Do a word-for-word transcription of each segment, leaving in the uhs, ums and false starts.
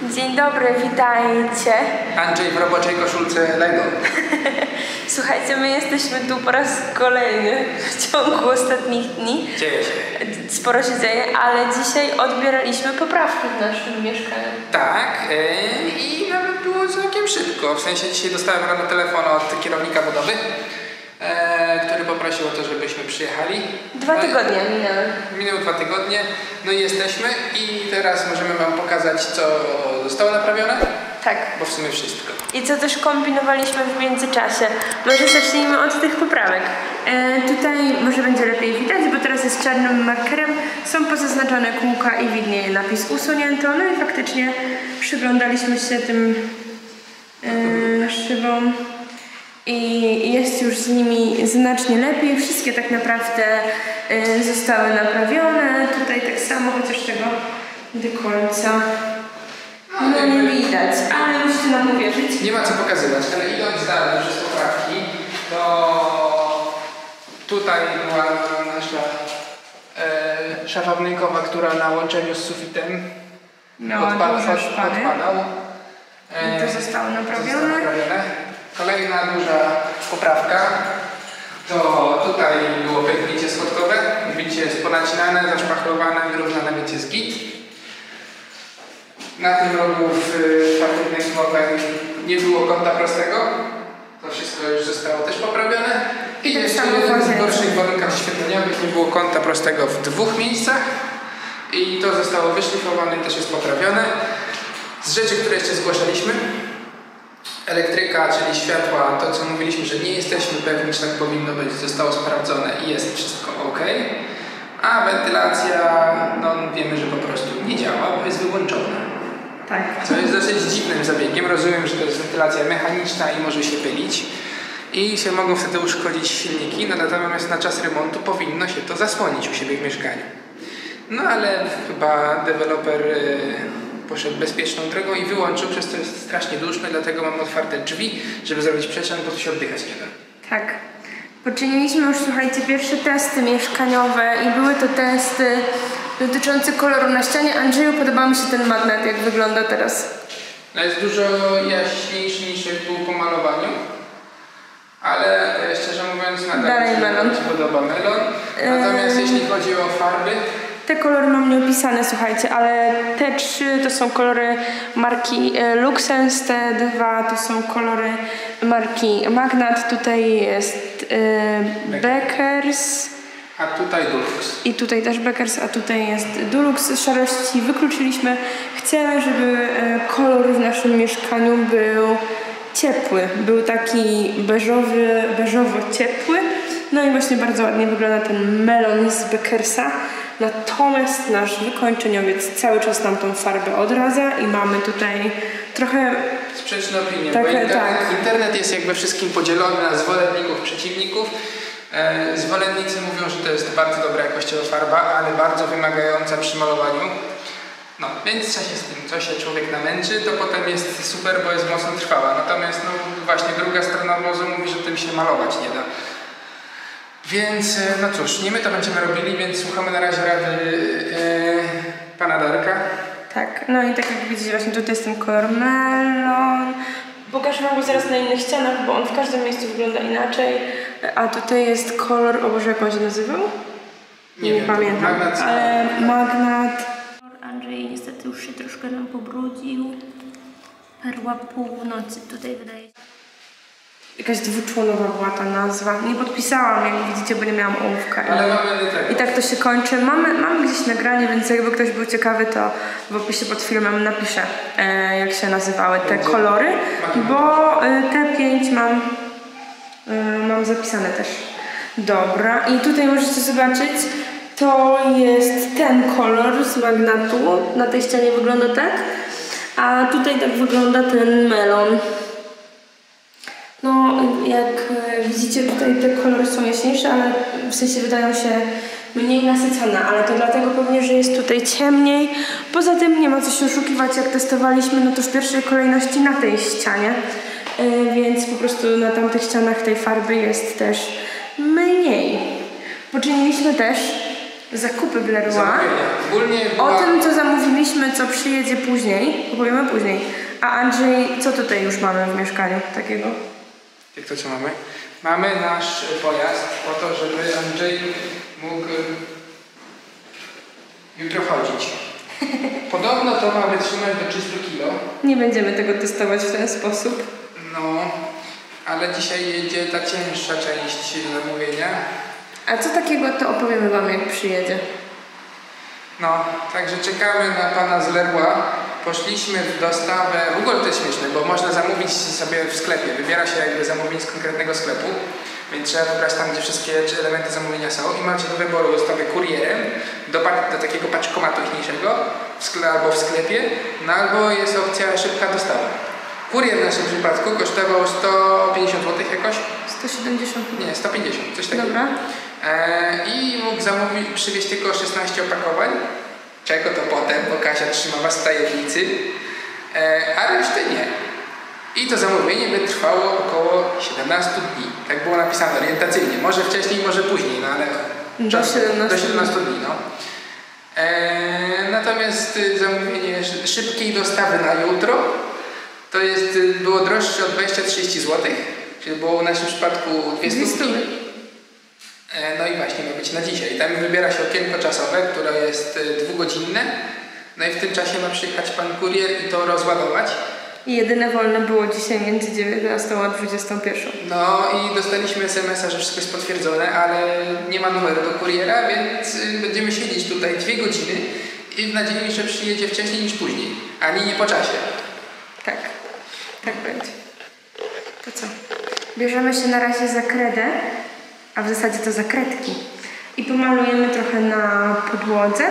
Dzień dobry, witajcie. Andrzej w roboczej koszulce Lego. Słuchajcie, my jesteśmy tu po raz kolejny w ciągu ostatnich dni. Dzieje się. Sporo się dzieje, ale dzisiaj odbieraliśmy poprawki w naszym mieszkaniu. Tak, yy, i nawet było całkiem szybko. W sensie dzisiaj dostałem rano telefon od kierownika budowy, yy, który poprosił o to, żebyśmy przyjechali. Dwa no tygodnie i, minęły. Minęły dwa tygodnie, no i jesteśmy i teraz możemy wam pokazać, co zostało naprawione. Tak. Bo w sumie wszystko. I co też kombinowaliśmy w międzyczasie. Może zacznijmy od tych poprawek. E, tutaj może będzie lepiej widać, bo teraz jest czarnym markerem. Są pozaznaczone kółka i widnieje napis usunięto. No i faktycznie przyglądaliśmy się tym e, szybom i jest już z nimi znacznie lepiej. Wszystkie tak naprawdę e, zostały naprawione. Tutaj tak samo, chociaż tego do końca no nie widać, ale musicie nam uwierzyć. Nie ma co pokazywać, ale idąc dalej przez poprawki, to tutaj była nasza e, szafa wnękowa, która na łączeniu z sufitem odpad, od, odpadał. E, I to zostało naprawione. Zostało naprawione. Kolejna duża poprawka to tutaj było pęknięcie schodkowe. Widzicie, jest ponacinane, zaszpachlowane, wyrównane, więc jest git. Na tym rogu w szafie wnękowej nie było kąta prostego. To wszystko już zostało też poprawione. I tak jeszcze jeden z gorszych warunkach oświetleniowych, nie było kąta prostego w dwóch miejscach. I to zostało wyszlifowane i też jest poprawione. Z rzeczy, które jeszcze zgłaszaliśmy, elektryka, czyli światła, to co mówiliśmy, że nie jesteśmy pewni, czy tak powinno być, zostało sprawdzone i jest wszystko ok. A wentylacja, no wiemy, że po prostu nie działa, bo jest wyłączona. Tak. Co jest dosyć dziwnym zabiegiem. Rozumiem, że to jest wentylacja mechaniczna i może się pylić. I się mogą wtedy uszkodzić silniki, no natomiast na czas remontu powinno się to zasłonić u siebie w mieszkaniu. No ale chyba deweloper yy, poszedł bezpieczną drogą i wyłączył, przez to jest strasznie duszno, dlatego mam otwarte drzwi, żeby zrobić przestrzeń, bo tu się oddychać nie da. Tak. Poczyniliśmy już, słuchajcie, pierwsze testy mieszkaniowe i były to testy dotyczące koloru na ścianie. Andrzeju, podoba mi się ten magnet, jak wygląda teraz. No jest dużo jaśniejszy niż jak był po malowaniu, ale szczerze mówiąc nadal Dalej melon. mi się podoba melon. Natomiast eee... jeśli chodzi o farby, te kolory mam nieopisane, słuchajcie, ale te trzy to są kolory marki Luxens, te dwa to są kolory marki Magnat, tutaj jest yy, Beckers. A tutaj Dulux. I tutaj też Beckers, a tutaj jest Dulux. Szarości wykluczyliśmy. Chcemy, żeby kolor w naszym mieszkaniu był ciepły. Był taki beżowy, beżowo-ciepły. No i właśnie bardzo ładnie wygląda ten melon z Beckersa. Natomiast nasz wykończeniowiec cały czas nam tą farbę odradza i mamy tutaj trochę sprzeczne opinie, takie, bo internet, tak. internet jest jakby wszystkim podzielony na zwolenników, przeciwników. E, zwolennicy mówią, że to jest bardzo dobra jakościowa farba, ale bardzo wymagająca przy malowaniu. No, więc co się z tym, co się człowiek namęczy, to potem jest super, bo jest mocno trwała. Natomiast no właśnie druga strona obozu mówi, że tym się malować nie da. Więc, no cóż, nie my to będziemy robili, więc słuchamy na razie rady yy, pana Darka. Tak, no i tak jak widzicie, właśnie tutaj jest ten kolor melon. Pokażę wam go zaraz na innych ścianach, bo on w każdym miejscu wygląda inaczej. A tutaj jest kolor, o Boże, jak on się nazywał? Nie, nie wiem, pamiętam, magnat, ale magnat. Andrzej niestety już się troszkę nam pobrudził. Perła północy tutaj wydaje się. Jakaś dwuczłonowa była ta nazwa. Nie podpisałam, jak widzicie, bo nie miałam ołówka. Ale mamy tego. I tak to się kończy. Mamy, mamy gdzieś nagranie, więc jakby ktoś był ciekawy, to w opisie pod filmem napiszę, e, jak się nazywały te Będzie. kolory, bo e, te pięć mam, e, mam zapisane też. Dobra, i tutaj możecie zobaczyć, to jest ten kolor z magnatu. Na tej ścianie wygląda tak, a tutaj tak wygląda ten melon. No, jak widzicie, tutaj te kolory są jaśniejsze, ale w sensie wydają się mniej nasycone, ale to dlatego pewnie, że jest tutaj ciemniej. Poza tym nie ma co się oszukiwać, jak testowaliśmy, no to w pierwszej kolejności na tej ścianie, yy, więc po prostu na tamtych ścianach tej farby jest też mniej. Poczyniliśmy też zakupy w Leroy. Ogólnie była... O tym, co zamówiliśmy, co przyjedzie później, opowiemy później. A Andrzej, co tutaj już mamy w mieszkaniu takiego? Jak to co mamy? Mamy nasz pojazd po to, żeby Andrzej mógł jutro chodzić. Podobno to ma wytrzymać do trzystu kilo. Nie będziemy tego testować w ten sposób. No, ale dzisiaj jedzie ta cięższa część zamówienia. A co takiego, to opowiemy wam, jak przyjedzie. No, także czekamy na pana z Leroy. Poszliśmy w dostawę, w ogóle to jest śmieszne, bo można zamówić sobie w sklepie. Wybiera się jakby zamówienie z konkretnego sklepu, więc trzeba wybrać tam, gdzie wszystkie elementy zamówienia są i macie do wyboru dostawę kurierem do, do takiego paczkomatu mniejszego w skle, albo w sklepie, no albo jest opcja szybka dostawa. Kurier w naszym przypadku kosztował sto pięćdziesiąt złotych jakoś? sto siedemdziesiąt. Nie, sto pięćdziesiąt, coś takiego. Dobra. E, I mógł zamówić, przywieźć tylko szesnaście opakowań, czego to potem, bo Kasia trzyma was w tajemnicy, e, a resztę nie. I to zamówienie by trwało około siedemnaście dni. Tak było napisane orientacyjnie. Może wcześniej, może później, no ale do siedemnastu, do siedemnastu dni. No. E, natomiast zamówienie szybkiej dostawy na jutro to jest, było droższe o dwadzieścia trzydzieści złotych, czyli było w naszym przypadku dwieście stówki. No i właśnie ma być na dzisiaj. Tam wybiera się okienko czasowe, które jest dwugodzinne. No i w tym czasie ma przyjechać pan kurier i to rozładować. I jedyne wolne było dzisiaj między dziewiętnastą a dwudziestą pierwszą. No i dostaliśmy es em es a, że wszystko jest potwierdzone, ale nie ma numeru do kuriera, więc będziemy siedzieć tutaj dwie godziny i w nadziei, że przyjedzie wcześniej niż później, ani nie po czasie. Tak, tak będzie. To co? Bierzemy się na razie za kredę, a w zasadzie to za kredki. I pomalujemy trochę na podłodze.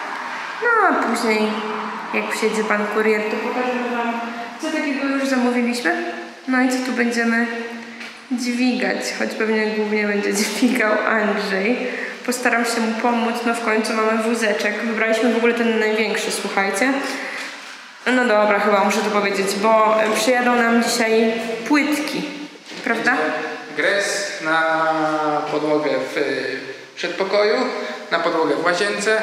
No a później, jak przyjedzie pan kurier, to pokażemy wam, co takiego już zamówiliśmy. No i co tu będziemy dźwigać, choć pewnie głównie będzie dźwigał Andrzej. Postaram się mu pomóc, no w końcu mamy wózeczek. Wybraliśmy w ogóle ten największy, słuchajcie. No dobra, chyba muszę to powiedzieć, bo przyjadą nam dzisiaj płytki, prawda? Gres na podłogę w przedpokoju, na podłogę w łazience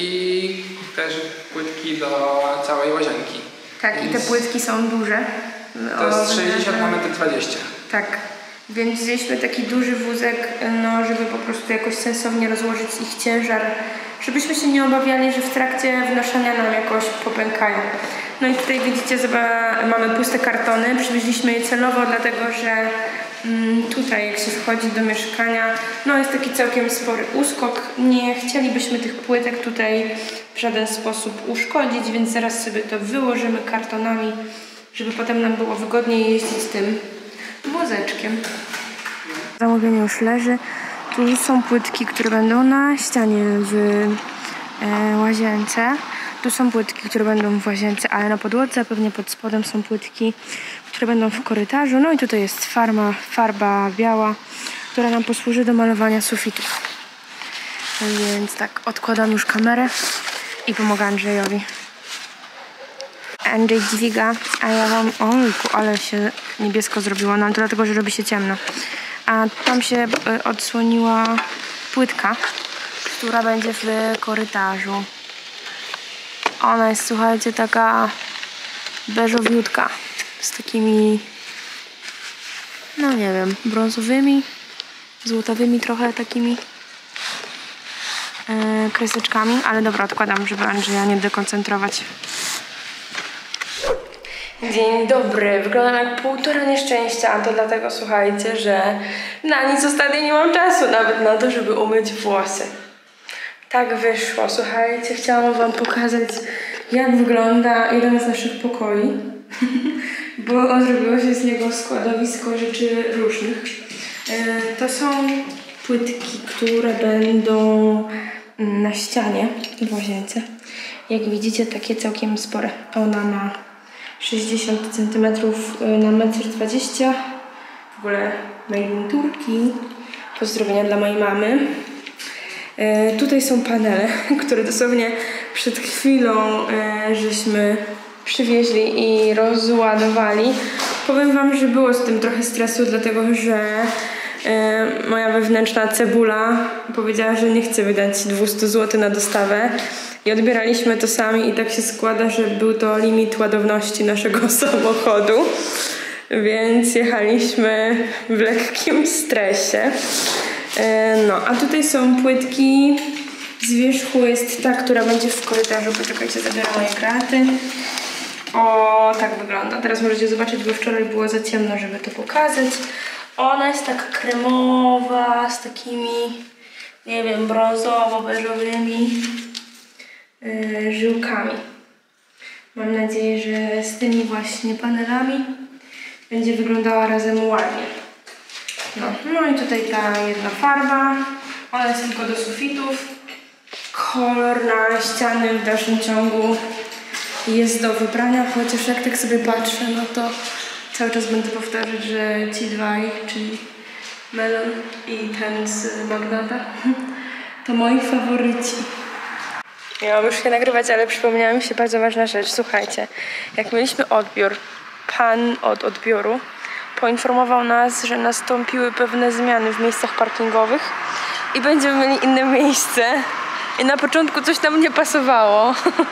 i też płytki do całej łazienki. Tak, więc i te płytki są duże. To jest sześćdziesiąt na metr dwadzieścia. Tak, więc wzięliśmy taki duży wózek, no, żeby po prostu jakoś sensownie rozłożyć ich ciężar, żebyśmy się nie obawiali, że w trakcie wnoszenia nam jakoś popękają. No i tutaj widzicie, mamy puste kartony, przywieźliśmy je celowo, dlatego że mm, tutaj jak się wchodzi do mieszkania, no jest taki całkiem spory uskok. Nie chcielibyśmy tych płytek tutaj w żaden sposób uszkodzić, więc zaraz sobie to wyłożymy kartonami, żeby potem nam było wygodniej jeździć tym wózeczkiem. Zamówienie już leży. Tu są płytki, które będą na ścianie w e, łazience. Tu są płytki, które będą w łazience, ale na podłodze, pewnie pod spodem są płytki, które będą w korytarzu. No i tutaj jest farma, farba biała, która nam posłuży do malowania sufitów. Więc tak, odkładam już kamerę i pomogę Andrzejowi. Andrzej dźwiga, a ja wam... Ojku, ale się niebiesko zrobiło, no to dlatego, że robi się ciemno. A tam się odsłoniła płytka, która będzie w korytarzu. Ona jest, słuchajcie, taka beżowiutka z takimi, no nie wiem, brązowymi, złotawymi trochę takimi e, kreseczkami, ale dobra, odkładam, żeby Andrzeja nie dekoncentrować. Dzień dobry, wyglądam jak półtora nieszczęścia, a to dlatego, słuchajcie, że na nic ostatnio nie mam czasu nawet na to, żeby umyć włosy. Tak wyszło, słuchajcie, chciałam wam pokazać, jak wygląda jeden z naszych pokoi, bo zrobiło się z niego składowisko rzeczy różnych. To są płytki, które będą na ścianie w łazience. Jak widzicie, takie całkiem spore. Ona ma sześćdziesiąt centymetrów na metr dwadzieścia. W ogóle made in Turkey. Pozdrowienia dla mojej mamy. E, tutaj są panele, które dosłownie przed chwilą e, żeśmy przywieźli i rozładowali. Powiem wam, że było z tym trochę stresu, dlatego że Yy, moja wewnętrzna cebula powiedziała, że nie chce wydać dwieście złotych na dostawę i odbieraliśmy to sami i tak się składa, że był to limit ładowności naszego samochodu, więc jechaliśmy w lekkim stresie. Yy, no, a tutaj są płytki. Z wierzchu jest ta, która będzie w korytarzu. Poczekajcie, zabieram moje kraty. O, tak wygląda. Teraz możecie zobaczyć, bo wczoraj było za ciemno, żeby to pokazać. Ona jest taka kremowa, z takimi, nie wiem, brązowo-beżowymi yy, żyłkami. Mam nadzieję, że z tymi właśnie panelami będzie wyglądała razem ładnie. No, no i tutaj ta jedna farba. Ona jest tylko do sufitów. Kolor na ściany w dalszym ciągu jest do wybrania, chociaż jak tak sobie patrzę, no to cały czas będę powtarzać, że ci dwaj, czyli Melon i ten z Magnata, to moi faworyci. Miałam już się nagrywać, ale przypomniała mi się bardzo ważna rzecz. Słuchajcie, jak mieliśmy odbiór, pan od odbioru poinformował nas, że nastąpiły pewne zmiany w miejscach parkingowych i będziemy mieli inne miejsce. I na początku coś nam nie pasowało.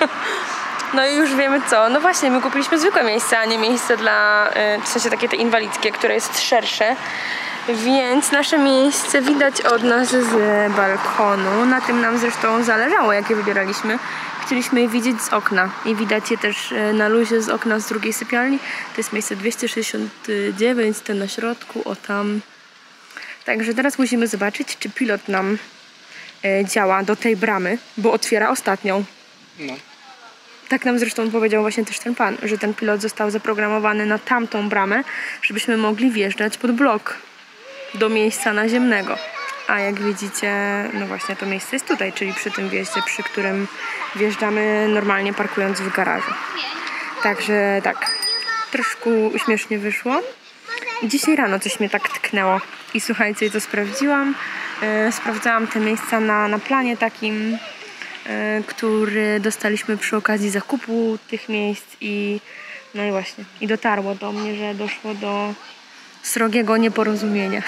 No i już wiemy co. No właśnie, my kupiliśmy zwykłe miejsce, a nie miejsce dla, w sensie takie te inwalidzkie, które jest szersze. Więc nasze miejsce widać od nas z balkonu. Na tym nam zresztą zależało, jak je wybieraliśmy. Chcieliśmy je widzieć z okna. I widać je też na luzie z okna z drugiej sypialni. To jest miejsce dwieście sześćdziesiąt dziewięć, ten na środku, o tam. Także teraz musimy zobaczyć, czy pilot nam działa do tej bramy, bo otwiera ostatnią. No. Tak nam zresztą powiedział właśnie też ten pan, że ten pilot został zaprogramowany na tamtą bramę, żebyśmy mogli wjeżdżać pod blok do miejsca naziemnego. A jak widzicie, no właśnie to miejsce jest tutaj, czyli przy tym wjeździe, przy którym wjeżdżamy normalnie parkując w garażu. Także tak, troszkę śmiesznie wyszło. Dzisiaj rano coś mnie tak tknęło i słuchajcie, to sprawdziłam. Yy, sprawdzałam te miejsca na, na planie takim, yy, który dostaliśmy przy okazji zakupu tych miejsc i no i właśnie, i dotarło do mnie, że doszło do srogiego nieporozumienia.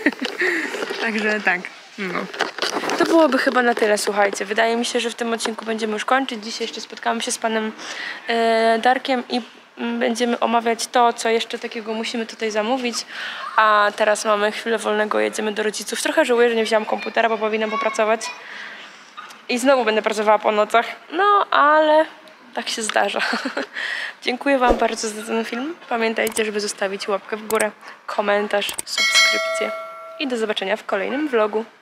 Także tak, no. To byłoby chyba na tyle, słuchajcie. Wydaje mi się, że w tym odcinku będziemy już kończyć. Dzisiaj jeszcze spotkamy się z panem yy, Darkiem i będziemy omawiać to, co jeszcze takiego musimy tutaj zamówić. A teraz mamy chwilę wolnego, jedziemy do rodziców. Trochę żałuję, że nie wzięłam komputera, bo powinnam popracować. I znowu będę pracowała po nocach. No, ale tak się zdarza. Dziękuję wam bardzo za ten film. Pamiętajcie, żeby zostawić łapkę w górę, komentarz, subskrypcję. I do zobaczenia w kolejnym vlogu.